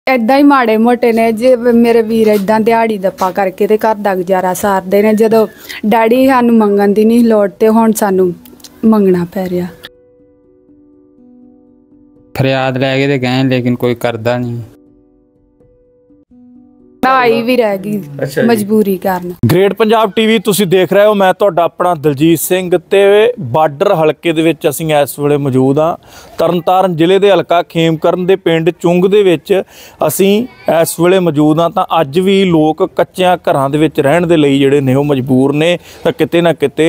इदां ही माड़े मोटे ने जे मेरे वीर इदां दिहाड़ी दप्पा करके ते घर दा गुजारा सारदे ने। जदों डैडी सानूं मंगण दी नहीं लोड़ ते हुण सानूं मंगना पै रिहा। फरियाद लै के ते गए लेकिन कोई करदा नहीं। पढ़ाई भी रह गई मजबूरी कारण। ग्रेट पंजाब टीवी तुसीं देख रहे हो। मैं तुहाडा अपना दलजीत सिंह ते बार्डर हलके दे विच असीं इस वेले मौजूद हाँ। तरनताਰਨ ਜ਼ਿਲ੍ਹੇ ਦੇ ਹਲਕਾ ਖੇਮਕਰਨ ਦੇ ਪਿੰਡ ਚੁੰਗ ਦੇ ਵਿੱਚ ਅਸੀਂ ਇਸ ਵੇਲੇ ਮੌਜੂਦ ਹਾਂ। ਤਾਂ ਅੱਜ ਵੀ ਲੋਕ ਕੱਚਿਆਂ ਘਰਾਂ ਦੇ ਵਿੱਚ ਰਹਿਣ ਦੇ ਲਈ ਜਿਹੜੇ ਨੇ ਉਹ ਮਜਬੂਰ ਨੇ। ਤਾਂ ਕਿਤੇ ਨਾ ਕਿਤੇ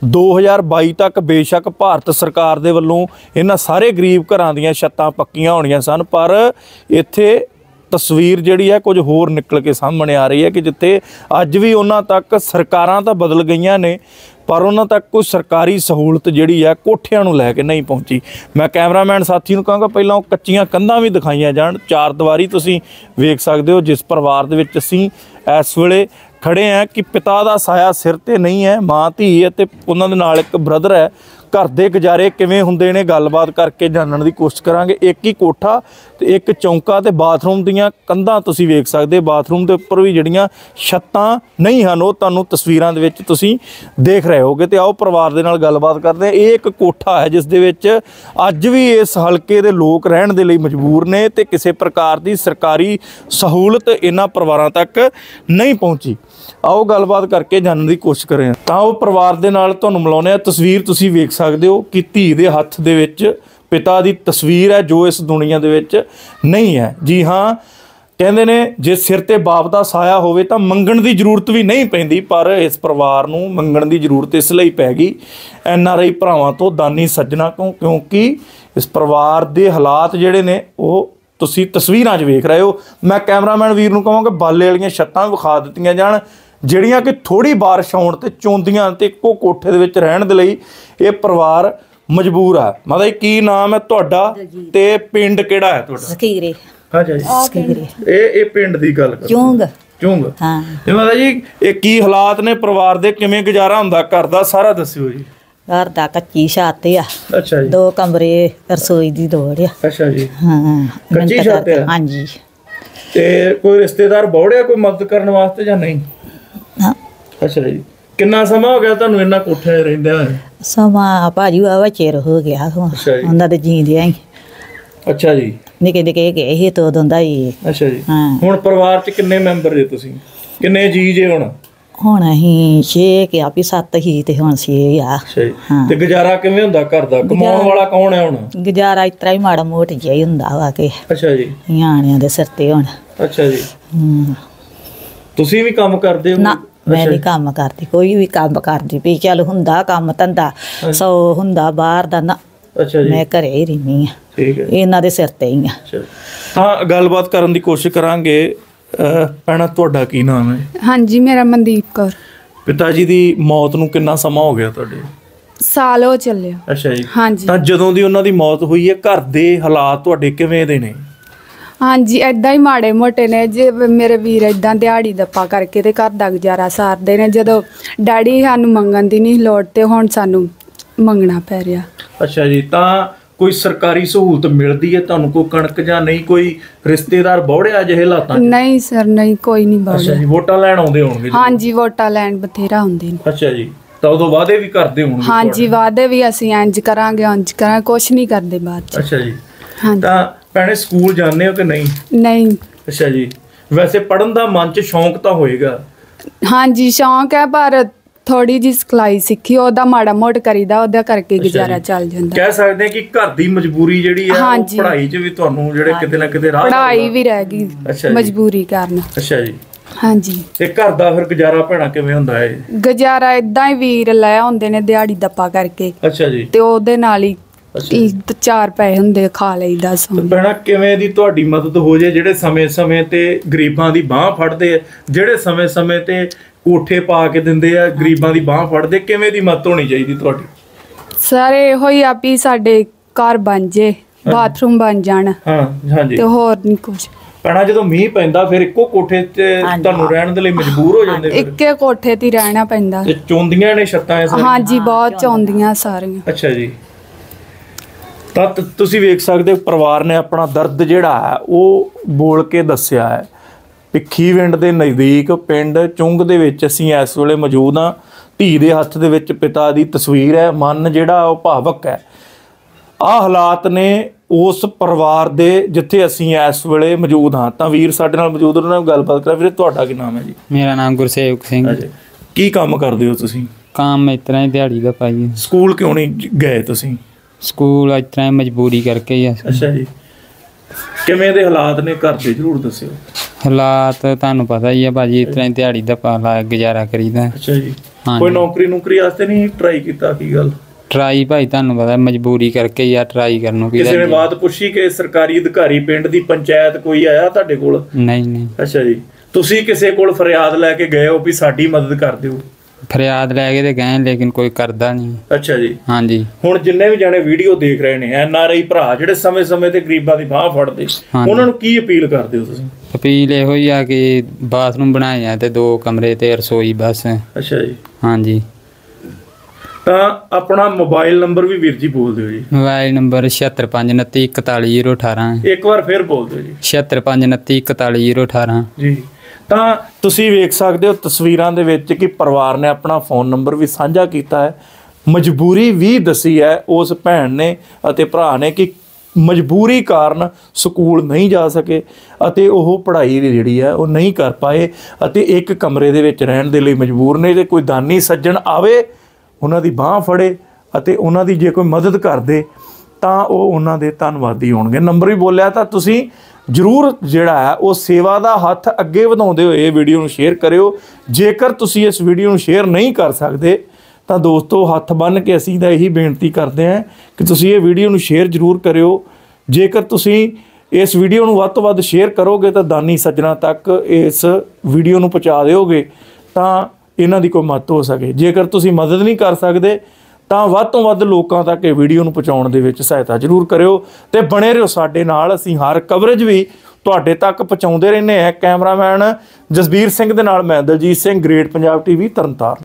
2022 ਤੱਕ ਬੇਸ਼ੱਕ ਭਾਰਤ ਸਰਕਾਰ ਦੇ ਵੱਲੋਂ ਇਹਨਾਂ ਸਾਰੇ ਗਰੀਬ ਘਰਾਂ ਦੀਆਂ ਛੱਤਾਂ ਪੱਕੀਆਂ ਹੋਣੀਆਂ ਸਨ, ਪਰ ਇੱਥੇ तस्वीर जिहड़ी है कुछ होर निकल के सामने आ रही है कि जिथे अज भी उन्हां तक सरकारां तां बदल गईयां ने पर उन्हां तक कोई सरकारी सहूलत जिहड़ी है कोठियां नूं लैके नहीं पहुंची। मैं कैमरामैन साथी नूं कहांगा पहलां कच्चियां कंधां भी दिखाईयां जाण। चार दीवारी तुसीं वेख सकदे हो जिस परिवार दे विच असीं इस वेले खड़े हैं कि पिता दा साया सिर ते नहीं है, मां धी है ते उन्हां दे नाल एक ब्रदर है। घर के गुजारे किवें हुंदे ने गलबात करके जानने की कोशिश करांगे। एक ही कोठा ते एक चौंका ते बाथरूम दीयां कंधां तुसीं वेख सकदे। बाथरूम दे उप्पर भी जिहड़ियां छत्तां नहीं हन ओह तुहानूं तस्वीरां दे विच तुसीं देख रहे होगे। ते आओ परिवार दे नाल गलबात करदे। ये एक कोठा है जिस दे विच अज भी इस हलके दे लोक रहण दे लई मजबूर ने ते किसी प्रकार की सरकारी सहूलत इन्हां परिवारां तक नहीं पहुंची। आओ गलबात करके जानने की कोशिश करें। तां ओह परिवार दे नाल तुहानूं मिलाउने आ। तस्वीर तुसीं वेख सकदे हो कि धी दे हत्थ दे विच पिता दी तस्वीर है जो इस दुनिया दे विच नहीं है। जी हाँ, कहंदे ने जे सिर ते बाप दा साया होवे तां मंगण दी जरूरत भी नहीं पैंदी, पर इस परिवार नूं मंगण दी जरूरत इस लई पै गई NRI भरावां तो, दानी सज्जणा तो, क्योंकि इस परिवार दे हालात जिहड़े ने ओह तुसीं तस्वीरां 'च वेख रहे हो। मैं कैमरामैन वीर नूं कहांगा बाले वालीआं छत्तां विखा दित्तियां जाण ਜਿਹੜੀਆਂ ਕਿ ਥੋੜੀ ਬਾਰਿਸ਼ ਆਉਣ ਤੇ ਚੌਂਦੀਆਂ ਤੇ ਇੱਕੋ ਕੋਠੇ ਦੇ ਵਿੱਚ ਰਹਿਣ ਦੇ ਲਈ ਇਹ ਪਰਿਵਾਰ ਮਜਬੂਰ ਆ। ਮਤਲਬ ਕੀ ਨਾਮ ਹੈ ਤੁਹਾਡਾ ਤੇ ਪਿੰਡ ਕਿਹੜਾ ਹੈ ਤੁਹਾਡਾ? ਸਕੀਰੇ। ਹਾਂ ਜੀ ਸਕੀਰੇ। ਇਹ ਪਿੰਡ ਦੀ ਗੱਲ ਕਰੋ। ਚੁੰਗ। ਚੁੰਗ। ਹਾਂ। ਤੇ ਮਤਲਬ ਜੀ ਇਹ ਕੀ ਹਾਲਾਤ ਨੇ ਪਰਿਵਾਰ ਦੇ, ਕਿਵੇਂ ਗੁਜ਼ਾਰਾ ਹੁੰਦਾ ਘਰ ਦਾ, ਸਾਰਾ ਦੱਸਿਓ ਜੀ। घर दा कच्ची छत आ। अच्छा जी। 2 कमरे रसोई दी दौड़ आ। अच्छा जी। हाँ कच्ची छत है। हाँ जी। ते कोई रिश्तेदार बौड़िया कोई मदद करने वास्ते या नहीं? हाँ। अच्छा जी। कितना समा हो गया तुहानूं इन्हां कोठियां 'च रहिंदे होए? समा भाजी वावा चिर हो गया उन्हां दे जींदे ही। अच्छा जी। निके निके गए ही तो उदों दा ही। अच्छा जी। हाँ। हुण परिवार 'च किन्ने मैंबर जे तुसीं? किन्ने जी जे हुण? ਹੁਣ ਅਸੀਂ 6 ਕਿ ਆਪੀ 7 ਹੀ ਤੇ ਹੁਣ 6 ਆ। ਹਾਂ। ਤੇ ਗੁਜ਼ਾਰਾ ਕਿਵੇਂ ਹੁੰਦਾ ਘਰ ਦਾ? ਕਮਾਉਣ ਵਾਲਾ ਕੌਣ ਹੈ ਹੁਣ? ਗੁਜ਼ਾਰਾ ਇਸ ਤਰ੍ਹਾਂ ਹੀ ਮਾੜਾ ਮੋਟ ਜਿਹਾ ਹੀ ਹੁੰਦਾ ਵਾ ਕਿ। ਅੱਛਾ ਜੀ। ਨਿਆਣਿਆਂ ਦੇ ਸਿਰ ਤੇ ਹੁਣ। ਅੱਛਾ ਜੀ। ਤੁਸੀਂ ਵੀ ਕੰਮ ਕਰਦੇ ਹੋ? ਨਾ ਮੈਂ ਨਹੀਂ ਕੰਮ ਕਰਦੀ, ਕੋਈ ਵੀ ਕੰਮ ਕਰਦੀ ਵੀ ਚੱਲ ਹੁੰਦਾ ਕੰਮ ਧੰਦਾ 100 ਹੁੰਦਾ ਬਾਹਰ ਦਾ ਨਾ। ਅੱਛਾ ਜੀ। ਮੈਂ ਘਰੇ ਹੀ ਰਹਿੰਦੀ ਆ। ਠੀਕ ਹੈ। ਇਹਨਾਂ ਦੇ ਸਿਰ ਤੇ ਹੀ ਆ। ਹਾਂ, ਗੱਲਬਾਤ ਕਰਨ ਦੀ ਕੋਸ਼ਿਸ਼ ਕਰਾਂਗੇ। ਭੈਣਾ ਤੁਹਾਡਾ ਕੀ ਨਾਮ ਹੈ? ਹਾਂਜੀ ਮੇਰਾ ਮਨਦੀਪ ਕੌਰ। ਪਿਤਾ ਜੀ ਦੀ ਮੌਤ ਨੂੰ ਕਿੰਨਾ ਸਮਾਂ ਹੋ ਗਿਆ ਤੁਹਾਡੇ? ਸਾਲ ਹੋ ਚੱਲਿਆ। ਅੱਛਾ ਜੀ। ਹਾਂਜੀ। ਤਾਂ ਜਦੋਂ ਦੀ ਉਹਨਾਂ ਦੀ ਮੌਤ ਹੋਈ ਹੈ ਘਰ ਦੇ ਹਾਲਾਤ ਤੁਹਾਡੇ ਕਿਵੇਂ ਦੇ ਨੇ? ਹਾਂਜੀ ਇਦਾਂ ਹੀ ਮਾੜੇ ਮੋਟੇ ਨੇ ਜੇ ਮੇਰੇ ਵੀਰ ਇਦਾਂ ਦਿਹਾੜੀ ਦੱਪਾ ਕਰਕੇ ਤੇ ਘਰ ਦਾ ਗੁਜ਼ਾਰਾ ਸਾਰਦੇ ਨੇ। ਜਦੋਂ ਡੈਡੀ ਸਾਨੂੰ ਮੰਗਣ ਦੀ ਨਹੀਂ ਲੋੜ ਤੇ ਹੁਣ ਸਾਨੂੰ ਮੰਗਣਾ ਪੈ ਰਿਹਾ। ਅੱਛਾ ਜੀ। ਤਾਂ कोई सरकारी सहूलत मिलती है तुहानूं? कोई कणक जां नहीं, कोई रिश्तेदार बौड़िया अजिहे हालातां? नहीं सर नहीं, कोई नहीं बौड़िया। अच्छा जी। वोटां लैण आउंदे होणगे? हाँ जी वोटां लैण बथेरा आउंदे ने। अच्छा जी। तां उदों वादे भी करदे होणगे? हाँ जी वादे भी असीं इंज करांगे उंज करांगे, कुछ नहीं करदे बाद च। अच्छा जी। हाँ। तां भैणे स्कूल जांदे हो कि नहीं? नहीं। अच्छा जी। वैसे पढ़न दा मन च शौक तां होएगा? हाँ जी शौक है, पर थोड़ी जी सिखलाई सीखी ਉਹਦਾ ਮਾੜਾ ਮੋਟ ਕਰੀਦਾ, ਉਹਦਾ ਕਰਕੇ ਗੁਜ਼ਾਰਾ ਚੱਲ ਜਾਂਦਾ। ਕਹਿ ਸਕਦੇ ਹਾਂ ਕਿ ਘਰ ਦੀ ਮਜਬੂਰੀ ਜਿਹੜੀ ਹੈ ਉਹ ਪੜ੍ਹਾਈ 'ਚ ਵੀ ਤੁਹਾਨੂੰ ਜਿਹੜੇ ਕਿਤੇ ਨਾ ਕਿਤੇ ਰਾਹ ਪੜ੍ਹਾਈ ਵੀ ਰਹਿ ਗਈ ਮਜਬੂਰੀ ਕਾਰਨ। ਅੱਛਾ ਜੀ। ਹਾਂਜੀ। ਤੇ ਘਰ ਦਾ ਫਿਰ ਗੁਜ਼ਾਰਾ ਭੈਣਾ ਕਿਵੇਂ ਹੁੰਦਾ ਹੈ? ਗੁਜ਼ਾਰਾ ਇਦਾਂ ਹੀ ਵੀਰ ਲੈ ਆਉਂਦੇ ਨੇ ਦਿਹਾੜੀ ਦੱਪਾ ਕਰਕੇ। ਅੱਛਾ ਜੀ। ਤੇ ਉਹਦੇ ਨਾਲ ਹੀ 4 ਪੈਸੇ ਹੁੰਦੇ ਖਾ ਲਈਦਾ। ਭੈਣਾ ਕਿਵੇਂ ਦੀ ਤੁਹਾਡੀ ਮਦਦ ਹੋ ਜੇ ਜਿਹੜੇ ਸਮੇਂ-ਸਮੇਂ ਤੇ ਗਰੀਬਾਂ ਦੀ ਬਾਹ ਫੜਦੇ ਆ, ਜਿਹੜੇ ਸਮੇਂ-ਸਮੇਂ ਤੇ ਕੋਠੇ ਪਾ ਕੇ ਦਿੰਦੇ ਆ, ਗਰੀਬਾਂ ਦੀ ਬਾਹ ਫੜਦੇ, ਕਿਵੇਂ ਦੀ ਮਦਦ ਹੋਣੀ ਚਾਹੀਦੀ ਤੁਹਾਡੀ? ਸਾਰੇ ਇਹੋ ਹੀ ਆ ਵੀ ਸਾਡੇ ਘਰ ਬਣ ਜੇ, ਬਾਥਰੂਮ ਬਣ ਜਾਣ। ਹਾਂ ਹਾਂਜੀ। ਤੇ ਹੋਰ ਨਹੀਂ ਕੁਝ। ਭੈਣਾ ਜਦੋਂ ਮੀਂਹ ਪੈਂਦਾ ਫਿਰ ਇੱਕੋ ਕੋਠੇ 'ਚ ਤੁਹਾਨੂੰ ਰਹਿਣ ਦੇ ਲਈ ਮਜਬੂਰ ਹੋ ਜਾਂਦੇ? ਇੱਕੇ ਕੋਠੇ 'ਤੇ ਰਹਿਣਾ ਪੈਂਦਾ। ਤੇ ਚੌਂਦੀਆਂ ਨੇ ਛੱਤਾਂ ਇਸ? ਹਾਂਜੀ ਬਹੁਤ ਚੌਂਦੀਆਂ ਸਾਰੀਆਂ। ਅੱਛਾ ਜੀ। ਤਾਂ ਤੁਸੀਂ ਵੇਖ ਸਕਦੇ ਹੋ ਪਰਿਵਾਰ ਨੇ ਆਪਣਾ ਦਰਦ ਜਿਹੜਾ ਹੈ ਉਹ ਬੋਲ ਕੇ ਦੱਸਿਆ ਹੈ। ਭਿੱਖੀਵਿੰਡ ਦੇ ਨਜ਼ਦੀਕ ਪਿੰਡ ਚੁੰਗ ਦੇ ਵਿੱਚ ਅਸੀਂ ਇਸ ਵੇਲੇ ਮੌਜੂਦ ਹਾਂ। ਧੀ ਦੇ ਹੱਥ ਦੇ ਵਿੱਚ ਪਿਤਾ ਦੀ ਤਸਵੀਰ ਹੈ। ਮਨ ਜਿਹੜਾ ਉਹ ਭਾਵਕ ਹੈ। ਆਹ ਹਾਲਾਤ ਨੇ ਉਸ ਪਰਿਵਾਰ ਦੇ ਜਿੱਥੇ ਅਸੀਂ ਇਸ ਵੇਲੇ ਮੌਜੂਦ ਹਾਂ। ਤਾਂ ਵੀਰ ਸਾਡੇ ਨਾਲ ਮੌਜੂਦ ਉਹਨਾਂ ਨਾਲ ਗੱਲਬਾਤ ਕਰਾਂ। ਵੀਰੇ ਤੁਹਾਡਾ ਕੀ ਨਾਮ ਹੈ ਜੀ? ਮੇਰਾ ਨਾਮ ਗੁਰਸੇਵਕ ਸਿੰਘ। ਕੀ ਕੰਮ ਕਰਦੇ ਹੋ ਤੁਸੀਂ? ਕੰਮ ਇਸ ਤਰ੍ਹਾਂ ਹੀ ਦਿਹਾੜੀ ਦਾ ਪਾਈਏ। ਸਕੂਲ ਕਿਉਂ ਨਹੀਂ ਗਏ ਤੁਸੀਂ? ਸਕੂਲ ਇਸ ਤਰ੍ਹਾਂ ਹੀ ਮਜਬੂਰੀ ਕਰਕੇ ਹੀ ਆ। ਅੱਛਾ ਜੀ, ਕਿਵੇਂ ਦੇ ਹਾਲਾਤ ਨੇ ਘਰ ਦੇ ਜ਼ਰੂਰ ਦੱਸਿਓ। ਹਾਲਾਤ ਤੁਹਾਨੂੰ ਪਤਾ ਹੀ ਆ ਭਾਜੀ, ਇਸ ਤਰ੍ਹਾਂ ਹੀ ਦਿਹਾੜੀ ਦਾ ਪਾ ਲਾ ਗੁਜ਼ਾਰਾ ਕਰੀਦਾ। ਅੱਛਾ ਜੀ, ਹਾਂਜੀ। ਕੋਈ ਨੌਕਰੀ ਵਾਸਤੇ ਨਹੀਂ ਟਰਾਈ ਕੀਤਾ? ਕੀ ਗੱਲ? ਟਰਾਈ ਭਾਈ ਤੁਹਾਨੂੰ ਪਤਾ ਮਜਬੂਰੀ ਕਰਕੇ ਹੀ ਆ, ਟਰਾਈ ਕਰਨ ਨੂੰ ਕਿਸੇ ਨੇ ਬਾਤ ਪੁੱਛੀ ਕਿ ਸਰਕਾਰੀ ਅਧਿਕਾਰੀ ਪਿੰਡ ਦੀ ਪੰਚਾਇਤ ਕੋਈ ਆਇਆ ਤੁਹਾਡੇ ਕੋਲ? ਨਹੀਂ। ਅੱਛਾ ਜੀ, ਤੁਸੀਂ ਕਿਸੇ ਕੋਲ ਫਰਿਆਦ ਲੈ ਕੇ ਗਏ ਹੋ ਵੀ ਸਾਡੀ ਮਦਦ ਕਰ ਦਿਓ? ਫਰਿਆਦ ਲੈ ਕੇ ਤੇ ਗਏ ਲੇਕਿਨ ਕੋਈ ਕਰਦਾ ਨਹੀਂ। ਅੱਛਾ ਜੀ। ਹਾਂਜੀ। ਹੁਣ ਜਿੰਨੇ ਵੀ ਜਾਣੇ ਵੀਡੀਓ ਦੇਖ ਰਹੇ ਨੇ NRI ਭਰਾ ਜਿਹੜੇ ਸਮੇਂ-ਸਮੇਂ ਤੇ ਗਰੀਬਾਂ ਦੀ ਬਾਹ ਫੜਦੇ, ਉਹਨਾਂ ਨੂੰ ਕੀ ਅਪੀਲ ਕਰਦੇ ਹੋ ਤੁਸੀਂ? ਅਪੀਲ ਇਹੋ ਹੀ ਆ ਕਿ ਬਾਥਰੂਮ ਬਣਾਏ ਆ ਤੇ 2 ਕਮਰੇ ਤੇ ਰਸੋਈ ਬਸ। ਅੱਛਾ ਜੀ। ਹਾਂਜੀ। ਤਾਂ ਆਪਣਾ ਮੋਬਾਈਲ ਨੰਬਰ ਵੀ ਵੀਰ ਜੀ ਬੋਲ ਦਿਓ ਜੀ। Mobile number 7659941018। ਇੱਕ ਵਾਰ ਫਿਰ ਬੋਲ ਦਿਓ ਜੀ। 7659941018 ਜੀ। ਤਾਂ ਤੁਸੀਂ ਵੇਖ ਸਕਦੇ ਹੋ ਤਸਵੀਰਾਂ ਦੇ ਵਿੱਚ ਕਿ ਪਰਿਵਾਰ ਨੇ ਆਪਣਾ ਫ਼ੋਨ ਨੰਬਰ ਵੀ ਸਾਂਝਾ ਕੀਤਾ ਹੈ। ਮਜਬੂਰੀ ਵੀ ਦੱਸੀ ਹੈ ਉਸ ਭੈਣ ਨੇ ਅਤੇ ਭਰਾ ਨੇ ਕਿ ਮਜਬੂਰੀ ਕਾਰਨ ਸਕੂਲ ਨਹੀਂ ਜਾ ਸਕੇ ਅਤੇ ਉਹ ਪੜ੍ਹਾਈ ਜਿਹੜੀ ਹੈ ਉਹ ਨਹੀਂ ਕਰ ਪਾਏ ਅਤੇ ਇੱਕ ਕਮਰੇ ਦੇ ਵਿੱਚ ਰਹਿਣ ਦੇ ਲਈ ਮਜਬੂਰ ਨੇ। ਤੇ ਕੋਈ ਦਾਨੀ ਸੱਜਣ ਆਵੇ, ਉਹਨਾਂ ਦੀ ਬਾਹ ਫੜੇ ਅਤੇ ਉਹਨਾਂ ਦੀ ਜੇ ਕੋਈ ਮਦਦ ਕਰਦੇ ਤਾਂ ਉਹ ਉਹਨਾਂ ਦੇ ਧੰਨਵਾਦੀ ਹੋਣਗੇ। ਨੰਬਰ ਵੀ ਬੋਲਿਆ ਤਾਂ ਤੁਸੀਂ ਜ਼ਰੂਰ ਜਿਹੜਾ ਹੈ ਉਹ ਸੇਵਾ ਦਾ ਹੱਥ ਅੱਗੇ ਵਧਾਉਂਦੇ ਹੋਏ ਇਹ ਵੀਡੀਓ ਨੂੰ ਸ਼ੇਅਰ ਕਰਿਓ। ਜੇਕਰ ਤੁਸੀਂ ਇਸ ਵੀਡੀਓ ਨੂੰ ਸ਼ੇਅਰ ਨਹੀਂ ਕਰ ਸਕਦੇ ਤਾਂ ਦੋਸਤੋ ਹੱਥ ਬੰਨ੍ਹ ਕੇ ਅਸੀਂ ਤਾਂ ਇਹੀ ਬੇਨਤੀ ਕਰਦੇ ਹਾਂ ਕਿ ਤੁਸੀਂ ਇਹ ਵੀਡੀਓ ਨੂੰ ਸ਼ੇਅਰ ਜ਼ਰੂਰ ਕਰਿਓ। ਜੇਕਰ ਤੁਸੀਂ ਇਸ ਵੀਡੀਓ ਨੂੰ ਵੱਧ ਤੋਂ ਵੱਧ ਸ਼ੇਅਰ ਕਰੋਗੇ ਤਾਂ ਦਾਨੀ ਸੱਜਣਾ ਤੱਕ ਇਸ ਵੀਡੀਓ ਨੂੰ ਪਹੁੰਚਾ ਦਿਓਗੇ ਤਾਂ ਇਹਨਾਂ ਦੀ ਕੋਈ ਮਦਦ ਹੋ ਸਕੇ। ਜੇਕਰ ਤੁਸੀਂ ਮਦਦ ਨਹੀਂ ਕਰ ਸਕਦੇ ਤਾਂ ਵੱਧ ਤੋਂ ਵੱਧ ਲੋਕਾਂ ਤੱਕ ਇਹ ਵੀਡੀਓ ਨੂੰ ਪਹੁੰਚਾਉਣ ਦੇ ਵਿੱਚ ਸਹਾਇਤਾ ਜ਼ਰੂਰ ਕਰਿਓ ਤੇ ਬਣੇ ਰਹੋ ਸਾਡੇ ਨਾਲ। ਅਸੀਂ ਹਰ ਕਵਰੇਜ ਵੀ ਤੁਹਾਡੇ ਤੱਕ ਪਹੁੰਚਾਉਂਦੇ ਰਹਿੰਦੇ ਹਾਂ। ਕੈਮਰਾਮੈਨ ਜਸਬੀਰ ਸਿੰਘ ਦੇ ਨਾਲ ਮੈਂ ਦਲਜੀਤ ਸਿੰਘ, ਗ੍ਰੇਟ ਪੰਜਾਬ TV, ਤਰਨਤਾਰਨ।